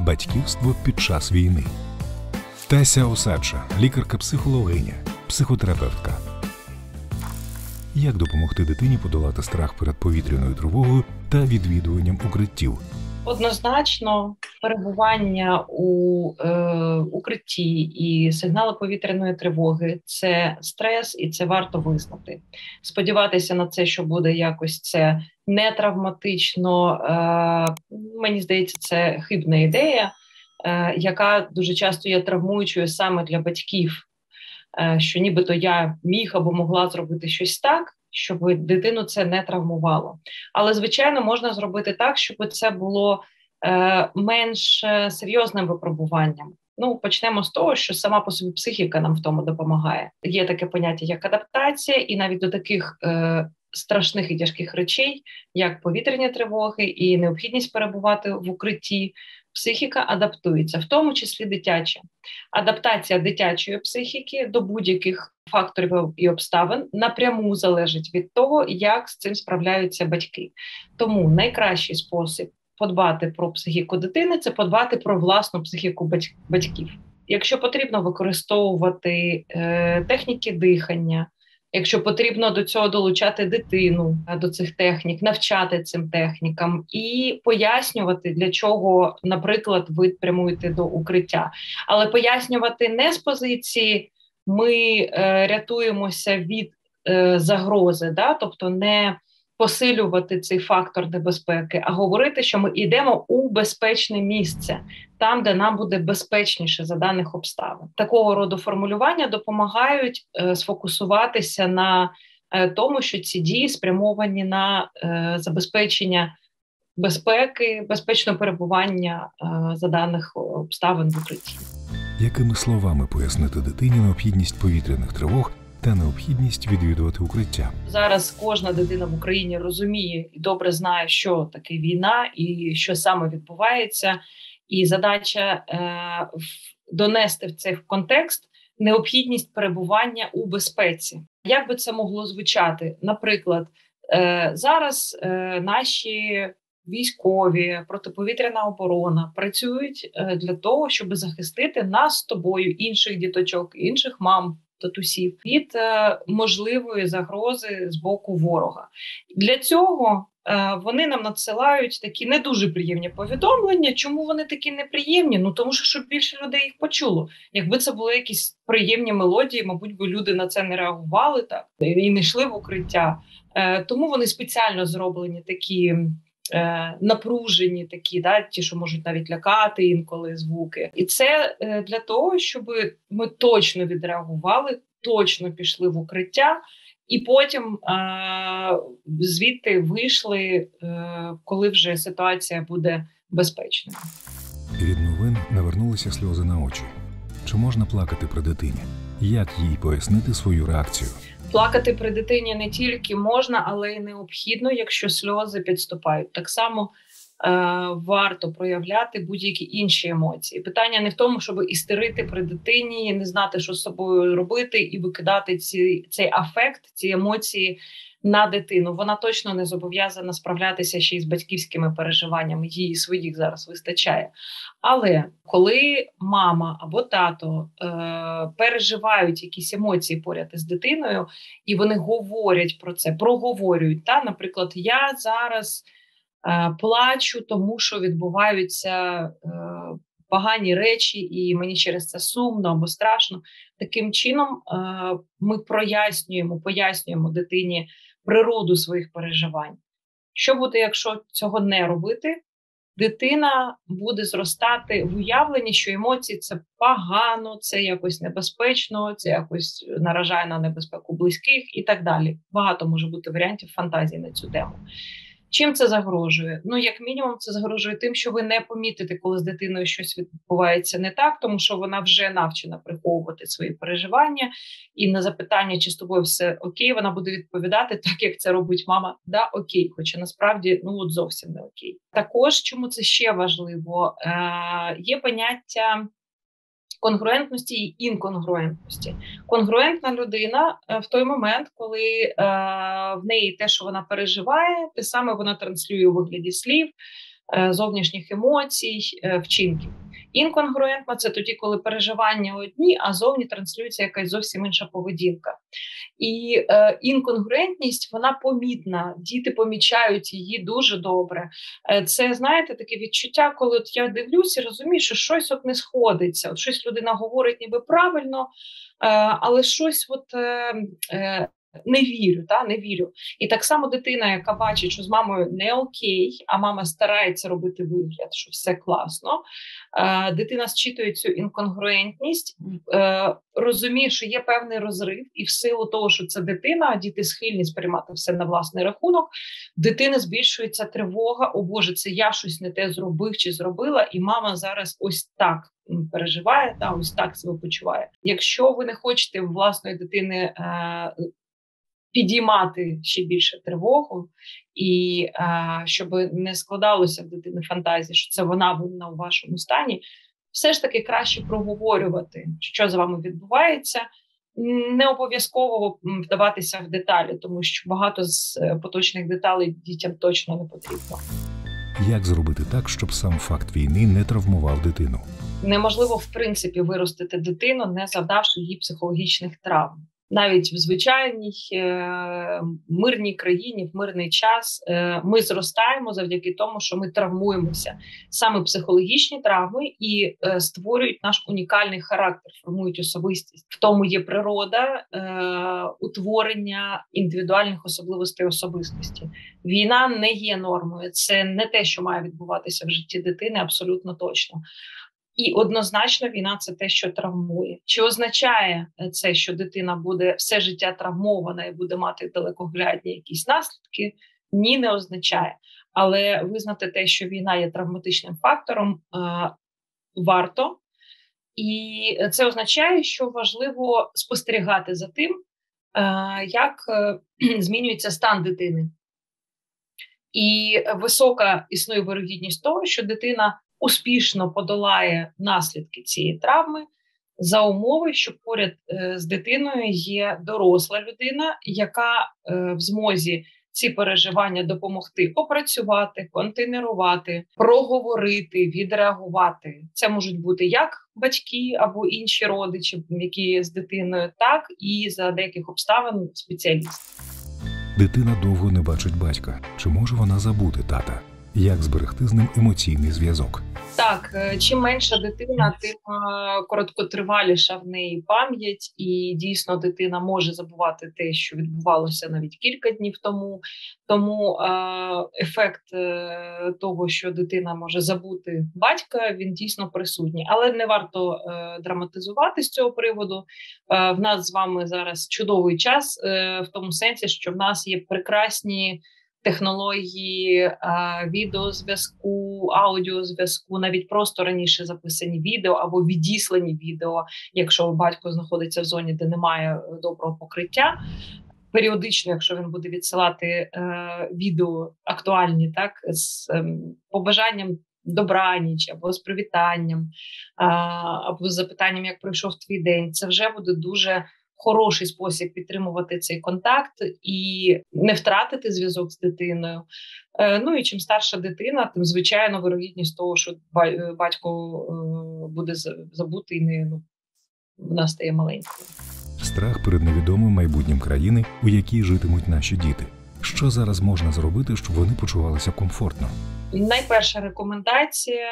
Батьківство під час війни. Тася Осадча, лікарка-психологиня, психотерапевтка. Як допомогти дитині подолати страх перед повітряною тривогою та відвідуванням укриттів? Однозначно, перебування у укритті і сигнали повітряної тривоги – це стрес, і це варто визнати. Сподіватися на це, що буде якось це не травматично, мені здається, це хибна ідея, яка дуже часто є травмуючою саме для батьків, що нібито я міг або могла зробити щось так, щоб дитину це не травмувало. Але, звичайно, можна зробити так, щоб це було менш серйозним випробуванням. Почнемо з того, що сама по собі психіка нам в тому допомагає. Є таке поняття, як адаптація, і навіть до таких страшних і тяжких речей, як повітряні тривоги і необхідність перебувати в укритті, психіка адаптується, в тому числі дитяча. Адаптація дитячої психіки до будь-яких факторів і обставин напряму залежить від того, як з цим справляються батьки. Тому найкращий спосіб подбати про психіку дитини – це подбати про власну психіку батьків. Якщо потрібно використовувати техніки дихання, якщо потрібно до цього долучати дитину, до цих технік, навчати цим технікам і пояснювати, для чого, наприклад, ви прямуєте до укриття. Але пояснювати не з позиції «ми рятуємося від загрози», тобто не посилювати цей фактор небезпеки, а говорити, що ми йдемо у безпечне місце, там, де нам буде безпечніше за даних обставин. Такого роду формулювання допомагають сфокусуватися на тому, що ці дії спрямовані на забезпечення безпеки, безпечного перебування за даних обставин в укритті. Якими словами пояснити дитині необхідність повітряних тривог та необхідність відвідувати укриття? Зараз кожна дитина в Україні розуміє і добре знає, що таке війна і що саме відбувається. І задача донести в цей контекст необхідність перебування у безпеці. Як би це могло звучати? Наприклад, зараз наші військові, протиповітряна оборона працюють для того, щоб захистити нас з тобою, інших діточок, інших мам, татусів від можливої загрози з боку ворога. Для цього вони нам надсилають такі не дуже приємні повідомлення. Чому вони такі неприємні? Тому що щоб більше людей їх почуло. Якби це були якісь приємні мелодії, мабуть, би люди на це не реагували так і не йшли в укриття. Тому вони спеціально зроблені такі напружені, такі, ті, що можуть навіть лякати інколи звуки. І це для того, щоб ми точно відреагували, точно пішли в укриття, і потім звідти вийшли, коли вже ситуація буде безпечною. Від новин навернулися сльози на очі. Чи можна плакати при дитині? Як їй пояснити свою реакцію? Плакати при дитині не тільки можна, але й необхідно, якщо сльози підступають. Так само варто проявляти будь-які інші емоції. Питання не в тому, щоб істерити при дитині, не знати, що з собою робити, і викидати цей афект, ці емоції на дитину. Вона точно не зобов'язана справлятися ще й з батьківськими переживаннями, їй своїх зараз вистачає. Але коли мама або тато переживають якісь емоції поряд із дитиною, і вони говорять про це, проговорюють, наприклад, я зараз плачу, тому що відбуваються погані речі, і мені через це сумно або страшно. Таким чином ми пояснюємо дитині природу своїх переживань. Що буде, якщо цього не робити? Дитина буде зростати в уявленні, що емоції – це погано, це якось небезпечно, це якось наражає на небезпеку близьких і так далі. Багато може бути варіантів фантазії на цю тему. Чим це загрожує? Як мінімум, це загрожує тим, що ви не помітите, коли з дитиною щось відбувається не так, тому що вона вже навчена приховувати свої переживання, і на запитання, чи з тобою все окей, вона буде відповідати так, як це робить мама, да, окей, хоча насправді, зовсім не окей. Також, чому це ще важливо? Є поняття конгруентності і інконгруентності. Конгруентна людина в той момент, коли в неї те, що вона переживає, те саме вона транслює у вигляді слів, зовнішніх емоцій, вчинків. Інконгруентно – це тоді, коли переживання одні, а зовні транслюється якась зовсім інша поведінка. І інконгруентність, вона помітна, діти помічають її дуже добре. Це, знаєте, таке відчуття, коли от я дивлюся і розумію, що щось от не сходиться, от щось людина говорить ніби правильно, але щось не вірю, не вірю. І так само дитина, яка бачить, що з мамою не окей, а мама старається робити вигляд, що все класно. Дитина зчитує цю інконгруентність, розуміє, що є певний розрив, і в силу того, що це дитина, а діти схильні сприймати все на власний рахунок, в дитини збільшується тривога, о Боже, це я щось не те зробив чи зробила, і мама зараз ось так переживає, ось так себе почуває. Якщо ви не хочете в власної дитини підіймати ще більше тривогу, і щоб не складалося в дитини фантазії, що це вона винна у вашому стані, все ж таки краще проговорювати, що з вами відбувається, не обов'язково вдаватися в деталі, тому що багато з поточних деталей дітям точно не потрібно. Як зробити так, щоб сам факт війни не травмував дитину? Неможливо, в принципі, виростити дитину, не завдавши їй психологічних травм. Навіть в звичайній мирній країні, в мирний час ми зростаємо завдяки тому, що ми травмуємося. Саме психологічні травми і створюють наш унікальний характер, формують особистість. В тому є природа утворення індивідуальних особливостей особистості. Війна не є нормою, це не те, що має відбуватися в житті дитини, абсолютно точно. І однозначно війна – це те, що травмує. Чи означає це, що дитина буде все життя травмована і буде мати далекоглядні якісь наслідки? Ні, не означає. Але визнати те, що війна є травматичним фактором, варто. І це означає, що важливо спостерігати за тим, як змінюється стан дитини. І висока існує вирогідність того, що дитина успішно подолає наслідки цієї травми за умови, що поряд з дитиною є доросла людина, яка в змозі ці переживання допомогти попрацювати, контейнерувати, проговорити, відреагувати. Це можуть бути як батьки або інші родичі, які з дитиною, так і за деяких обставин спеціалісти. Дитина довго не бачить батька. Чи може вона забути тата? Як зберегти з ним емоційний зв'язок? Так, чим менша дитина, тим короткотриваліша в неї пам'ять, і дійсно дитина може забувати те, що відбувалося навіть кілька днів тому. Тому ефект того, що дитина може забути батька, він дійсно присутній. Але не варто драматизувати з цього приводу. В нас з вами зараз чудовий час, в тому сенсі, що в нас є прекрасні технології відеозв'язку, аудіозв'язку, навіть просто раніше записані відео або відіслані відео, якщо батько знаходиться в зоні, де немає доброго покриття. Періодично, якщо він буде відсилати відео актуальні, так, з побажанням добраніч, або з привітанням, або з запитанням, як пройшов твій день, це вже буде дуже хороший спосіб підтримувати цей контакт і не втратити зв'язок з дитиною. Ну і чим старша дитина, тим, звичайно, вирогідність того, що батько буде забутий, вона стає маленькою. Страх перед невідомим майбутнім країни, у якій житимуть наші діти. Що зараз можна зробити, щоб вони почувалися комфортно? Найперша рекомендація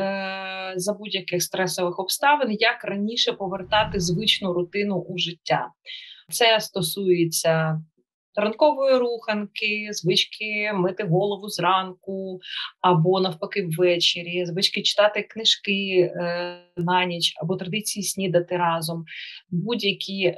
за будь-яких стресових обставин, як раніше повертати звичну рутину у життя. Це стосується ранкової руханки, звички мити голову зранку або навпаки ввечері, звички читати книжки на ніч або традиції снідати разом. Будь-які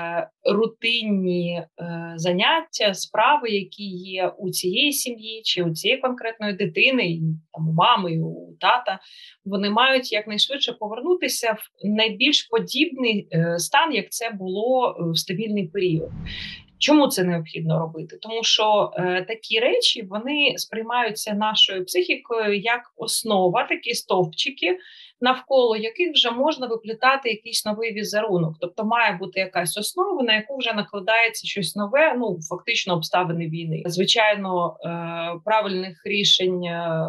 рутинні заняття, справи, які є у цієї сім'ї чи у цієї конкретної дитини, і, там, у мами, і у тата, вони мають якнайшвидше повернутися в найбільш подібний стан, як це було в стабільний період. Чому це необхідно робити? Тому що такі речі, вони сприймаються нашою психікою як основа, такі стовпчики, навколо яких вже можна виплітати якийсь новий візерунок. Тобто має бути якась основа, на яку вже накладається щось нове, фактично обставини війни. Звичайно, правильних рішень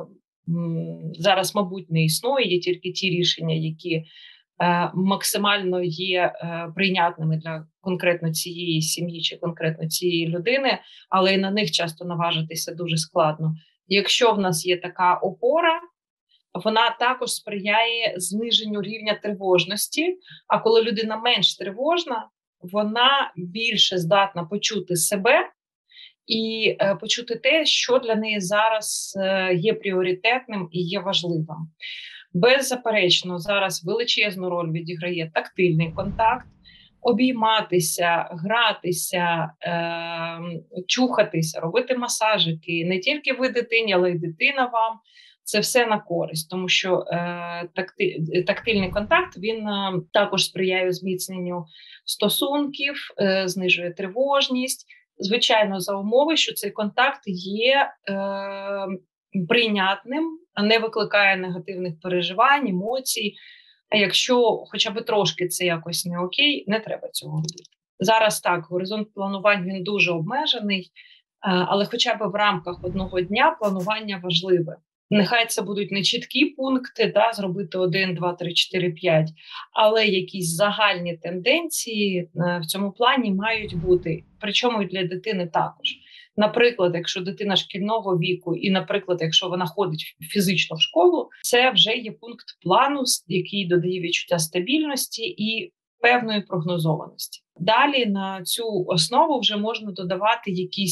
зараз, мабуть, не існує, є тільки ті рішення, які максимально є прийнятними для конкретно цієї сім'ї чи конкретно цієї людини, але і на них часто наважитися дуже складно. Якщо в нас є така опора, вона також сприяє зниженню рівня тривожності, а коли людина менш тривожна, вона більше здатна почути себе і почути те, що для неї зараз є пріоритетним і є важливим. Беззаперечно, зараз величезну роль відіграє тактильний контакт, обійматися, гратися, чухатися, робити масажики. Не тільки ви дитині, але й дитина вам. Це все на користь, тому що тактильний контакт, він також сприяє зміцненню стосунків, знижує тривожність. Звичайно, за умови, що цей контакт є прийнятним, не викликає негативних переживань, емоцій. А якщо хоча б трошки це якось не окей, не треба цього робити. Зараз так, горизонт планувань він дуже обмежений, але хоча б в рамках одного дня планування важливе. Нехай це будуть не чіткі пункти, зробити 1, 2, 3, 4, 5, але якісь загальні тенденції в цьому плані мають бути, причому і для дитини також. Наприклад, якщо дитина шкільного віку і, наприклад, якщо вона ходить фізично в школу, це вже є пункт плану, який додає відчуття стабільності і певної прогнозованості. Далі на цю основу вже можна додавати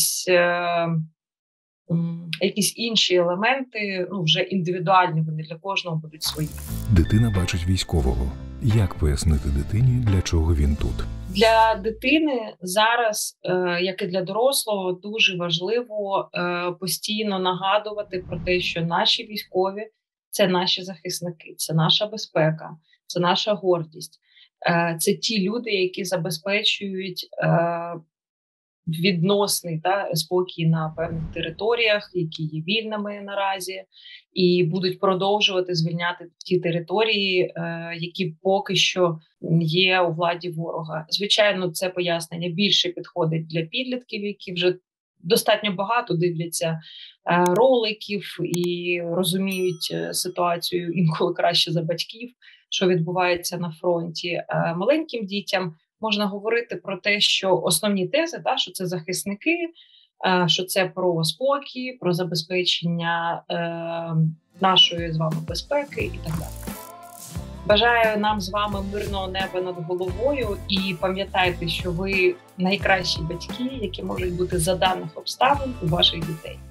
якісь інші елементи, вже індивідуальні, вони для кожного будуть свої. Дитина бачить військового. Як пояснити дитині, для чого він тут? Для дитини зараз, як і для дорослого, дуже важливо постійно нагадувати про те, що наші військові – це наші захисники, це наша безпека, це наша гордість. Це ті люди, які забезпечують відносний спокій на певних територіях, які є вільними наразі, і будуть продовжувати звільняти ті території, які поки що є у владі ворога. Звичайно, це пояснення більше підходить для підлітків, які вже достатньо багато дивляться роликів і розуміють ситуацію інколи краще за батьків, що відбувається на фронті. Маленьким дітям можна говорити про те, що основні тези, що це захисники, що це про спокій, про забезпечення нашої з вами безпеки і так далі. Бажаю нам з вами мирного неба над головою і пам'ятайте, що ви найкращі батьки, які можуть бути за даних обставин у ваших дітей.